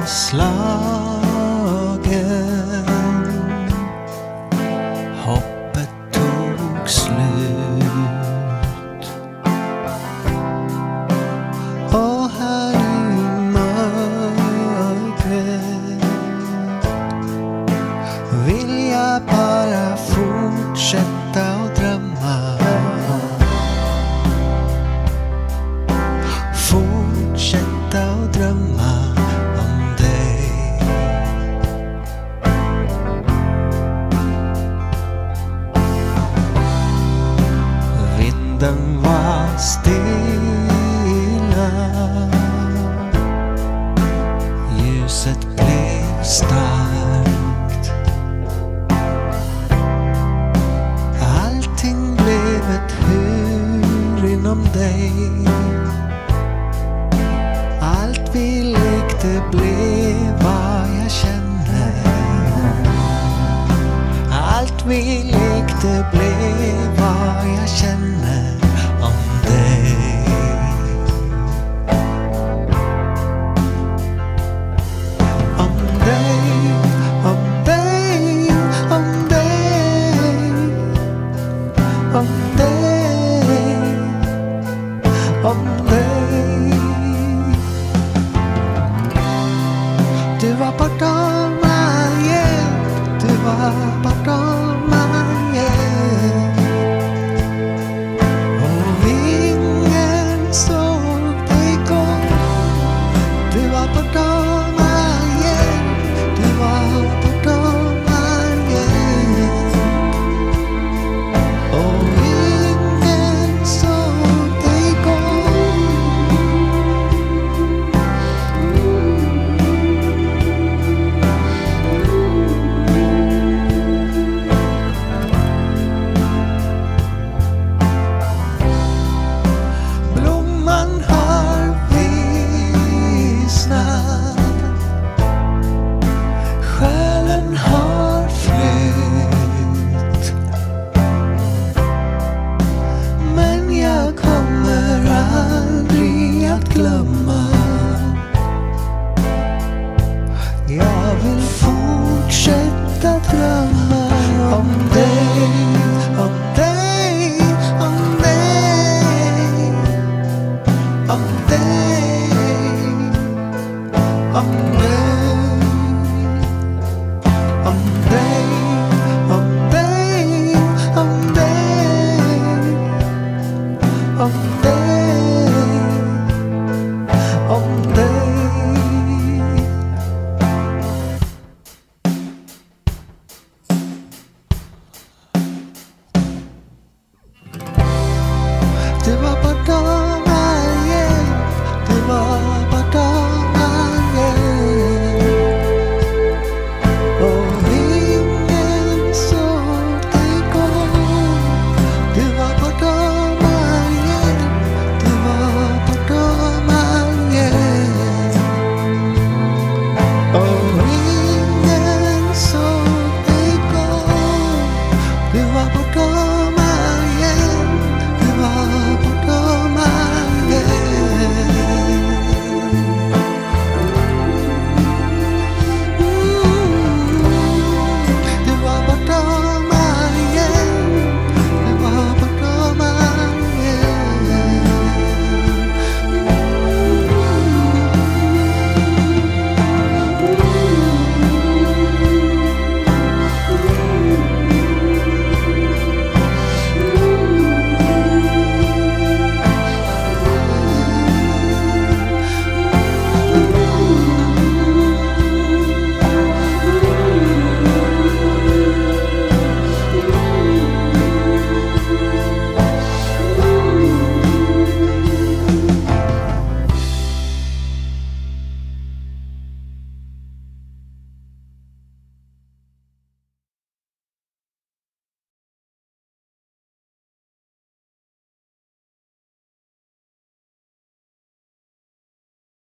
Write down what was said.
slagen. Hoppet tog slut. Och här i mörkret vill jag bara fortsätta och drömma. Fortsätta och drömma om dig. Vinden var stilla. Ljuset blev starkt. Allting blev ett hur inom dig. Allt vi lekte blev vad jag känner. Allt vi lekte blev vad jag känner om dig. Om dig, om dig, om dig. Om dig, om dig. Du var bortom all hjälp. Du var bortom all hjälp. Och ingen såg dig gå. Du var bortom all hjälp. Du var bortom all hjälp. Och ingen såg dig gå. Blomman har vissnat. Själen har flytt. Men jag kommer aldrig att glömma. Jag vill fortsätta drömma om dig, om dig, om dig. Om dig, om dig. Om dig, om dig, om dig. Om dig, om dig. Du var bortom all hjälp. Du var